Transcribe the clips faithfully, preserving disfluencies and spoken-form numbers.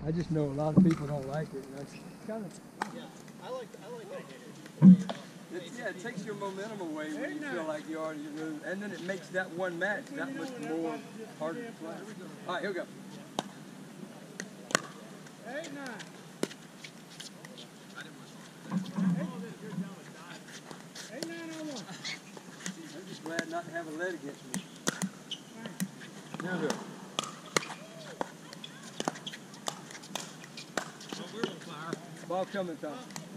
I just know a lot of people don't like it. And that's kind of. Yeah, I like I like that. It, yeah, it takes your momentum away when you feel like you already moved, and then it makes that one match that much more harder to play. All right, here we go. Eight nine. Eight nine on one. I'm just glad not to have a lead against me. Now do it. Ball coming, Tom.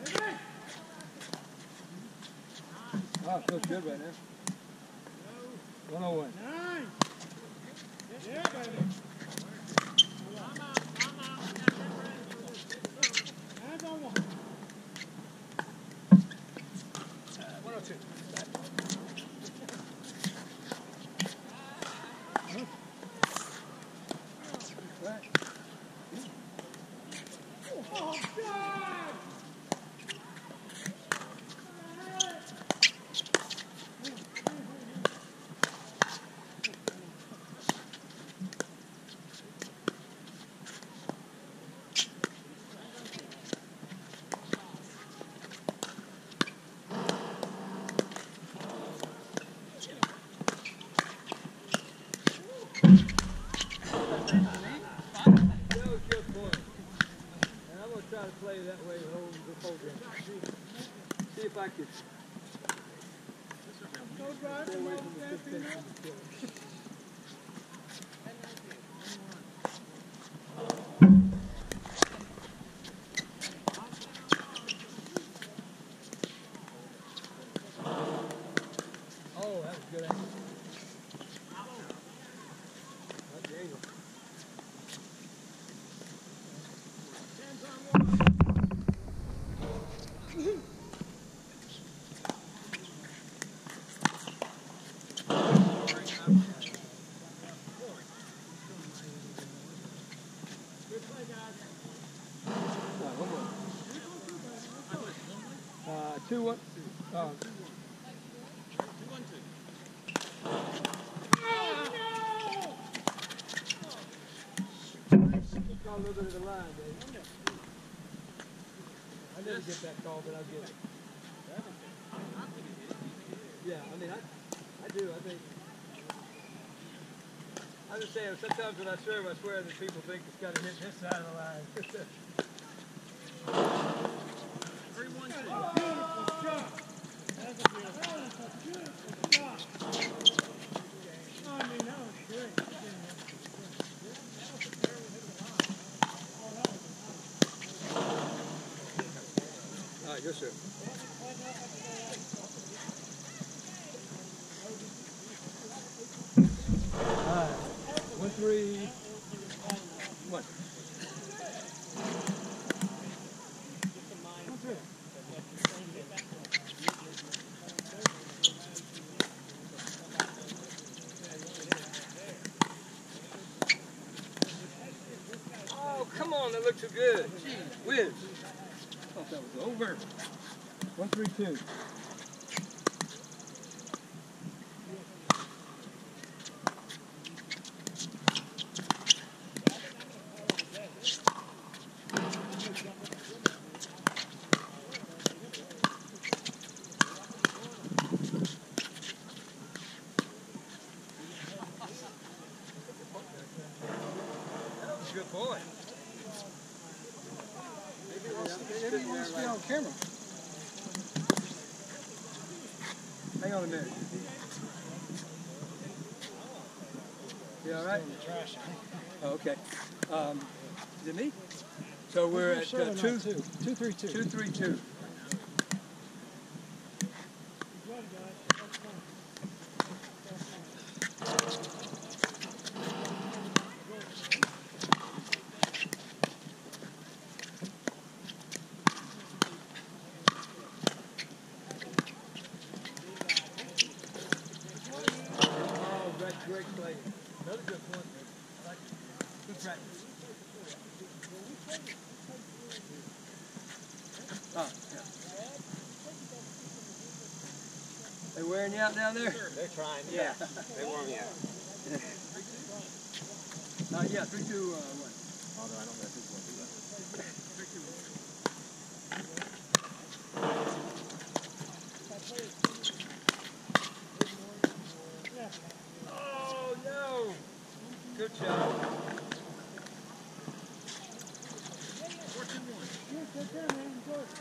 Oh, it feels good right now. one oh one. Nine. Yeah, baby. Hands on one. one oh two. Right. Oh, God! Try to play that way the whole, the whole game. See if I could stay away from the big thing. Oh, that was good angle. That's the angle. Uh, two one. Uh, two one two. Call a little bit of the line, Dave. I never get that call, but I'll get it. Yeah, I mean, I, I do. I think. I'm just saying, sometimes when I serve, I swear that people think it's got to hit this side of the line. three one two. Beautiful shot. That's a beautiful, that's a beautiful shot. I mean, that was great. All right, good, sir. All right, one, three, one. One, three. Oh, come on, that looked too good. Gee whiz. I thought that was over. One, three, two. Good boy. Maybe he wants to be on camera. Hang on a minute. You all right? Oh, okay. Um, is it me? So we're at uh, two, two, two, three, two, two, three, two. Great play. Another good point. Like, good practice. Oh, yeah. They wearing you out down there? They're trying. Yeah. They wore me out. Uh, yeah, three, two, uh, one. Although I don't know if it's one. Get there, man. Enjoy it.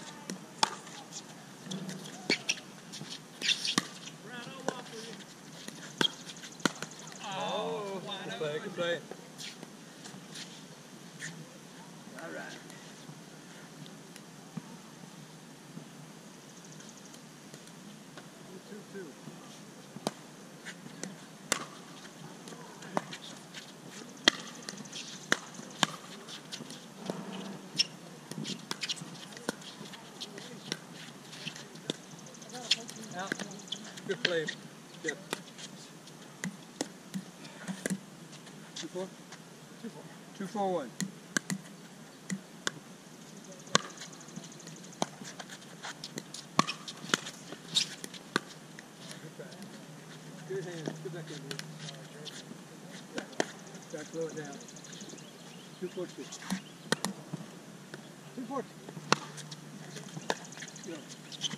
Brad, I'll walk with you. Oh, good play, good play. All right. Two, two. Out. Good play. Yep. Two four? Two four. Two four one. Good hand. Good back in here. Back, slow it down. Two four two. Two four two. Go.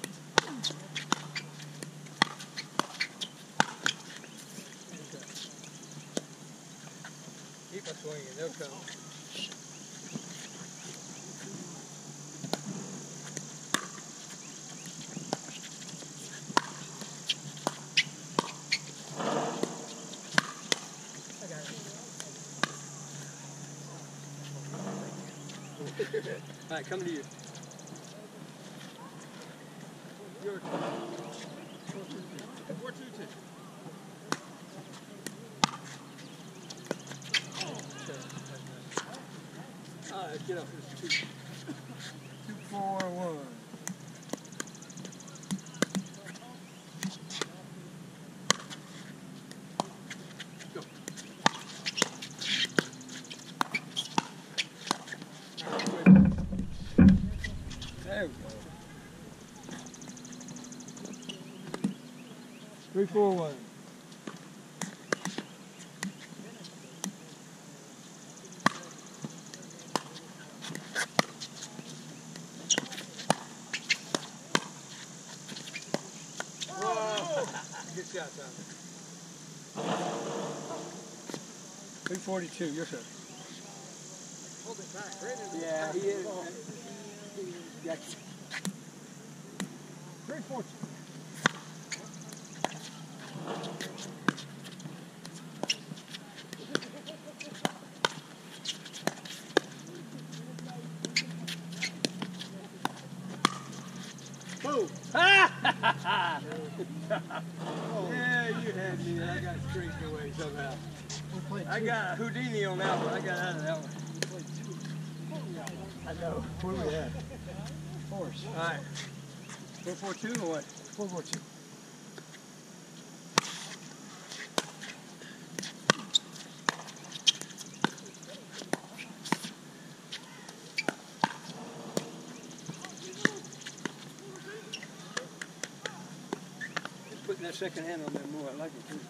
Keep us swinging, they'll come. I got it. All right, coming to you. Your turn. Four, two, two. All right, get up. It's two. Two, four, one. Go. There we go. Three, four, one. Good shot, Tom. three forty-two, your turn. Hold it back. Right in the Yeah, he is. Yeah. Three four two. Boom! Yeah, you had me. I got straight away somehow. I got a Houdini on that one. I got out of that one. I know. What do we have? Fours. All right. Four four two or what? Four four two. Putting that second hand on there more. I like it too.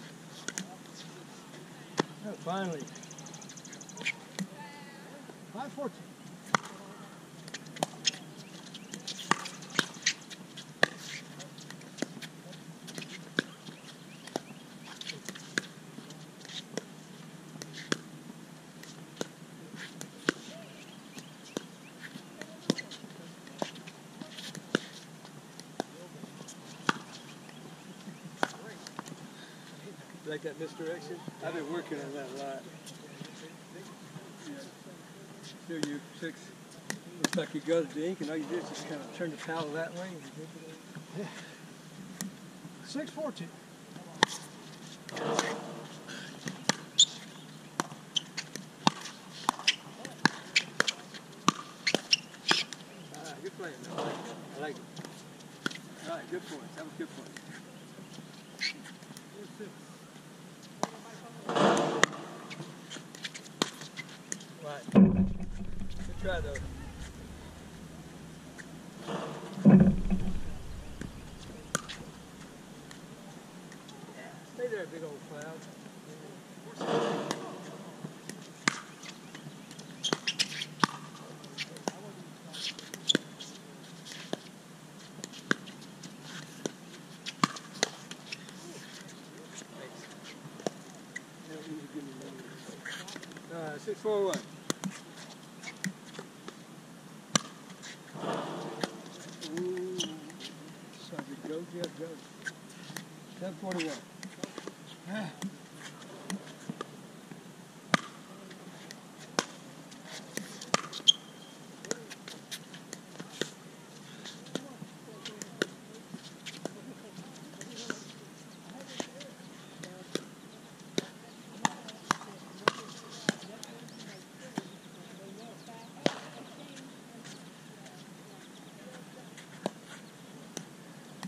Oh, finally. Five four two. Like that misdirection? I've been working on that a lot. Here you six. Looks like you got the ink and all you do is just kind of turn the paddle that way and you dip it in. Six four two. Ah, good play. I like it. I like it. All right, good points. That was good points. Right. Good try though. Stay there, big old cloud. Uh, six four one.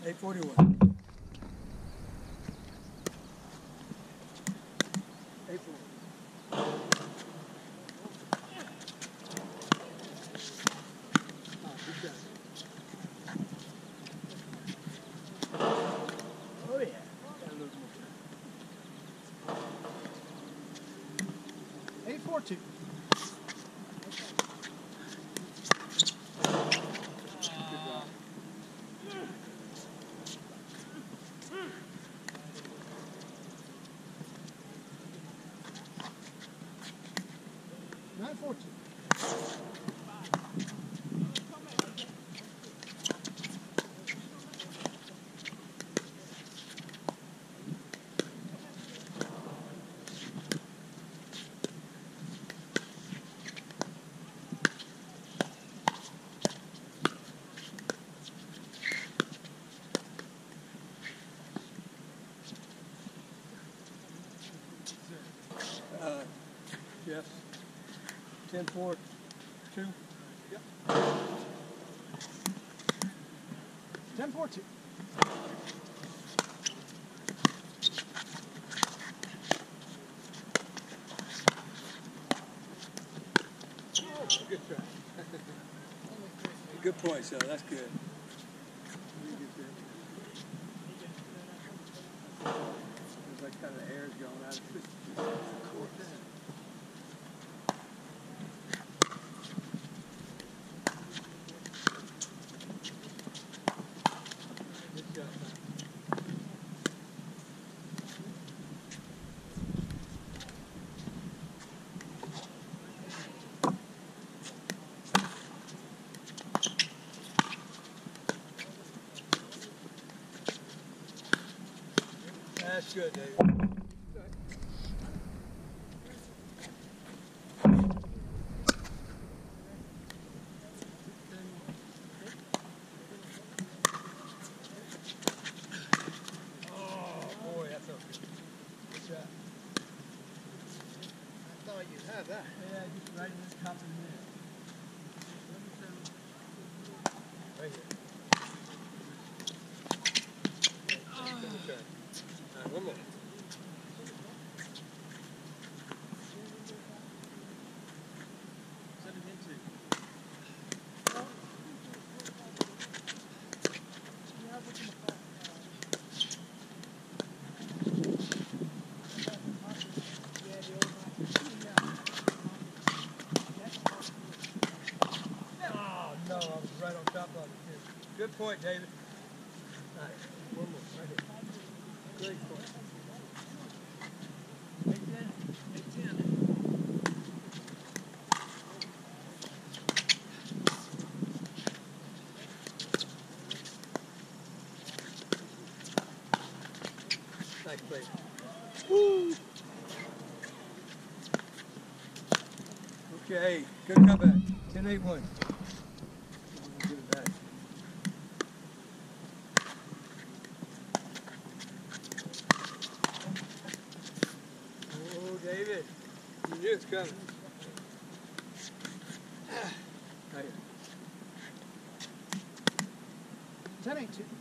eight forty-one. eight forty. Oh yeah. Got a little more time. eight four two. nine four two. Uh, Jeff, ten four two. Yep. ten four two. Oh, good try. Good point, so that's good. Looks like kind of the air's going out of the court. That's good, David. Oh, boy, that's okay. Good shot. I thought you'd have that. Yeah, just right in the top of the net. Right here. Good try. All right, one more. seventeen two. Oh, no, I was right on top of it, too. Good point, David. All right, one more, right here. Great point. eight ten. eight ten. Nice play. Woo! Okay, good comeback. ten eight one. Give it back. Oh, David. You knew it's coming. Right here. ten eight two.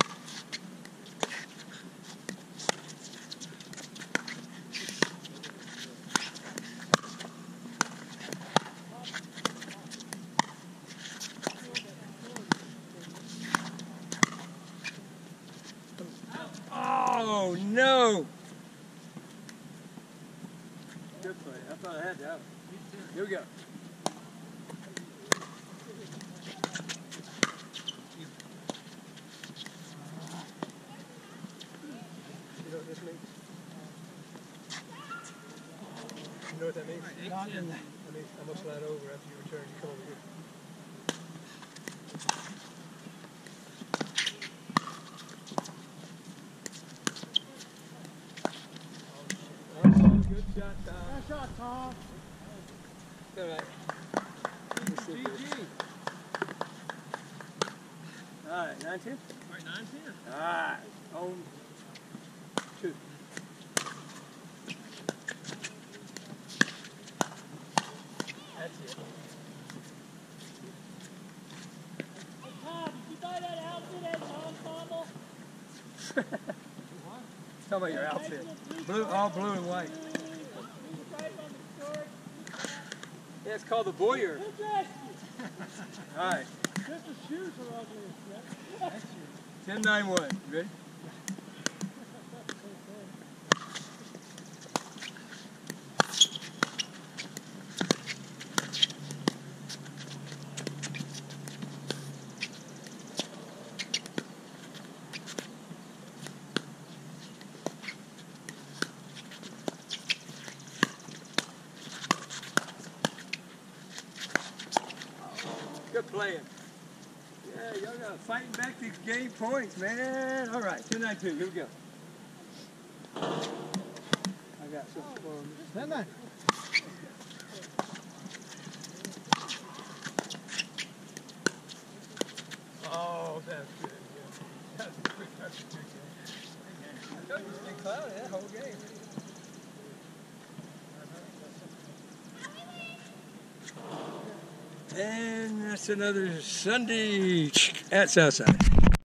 Oh, no! Good play. I thought I had that one. Here we go. You know what this means? You know what that means? Not in I that. mean, I'm going to slide over after you return. You come over here. Good shot, Tom. Nice shot, Tom. All right. G G. All right, nine ten? All right, nine ten. All right, on two. That's it. Hey, Tom, did you buy that outfit at Tom's Mama? Talking about your outfit. Blue, all blue and white. Yeah, it's called the Boyer. All right. Just the shoes are ugly. ten nine one. Ready? Good playing. Yeah, y'all got fighting back these game points, man. All right, ten nine two. Here we go. I got something for him. ten nine. Oh, that's good. Yeah. That's a good, that's a good game. I told you to stay cloudy that whole game. And that's another Sunday at Southside.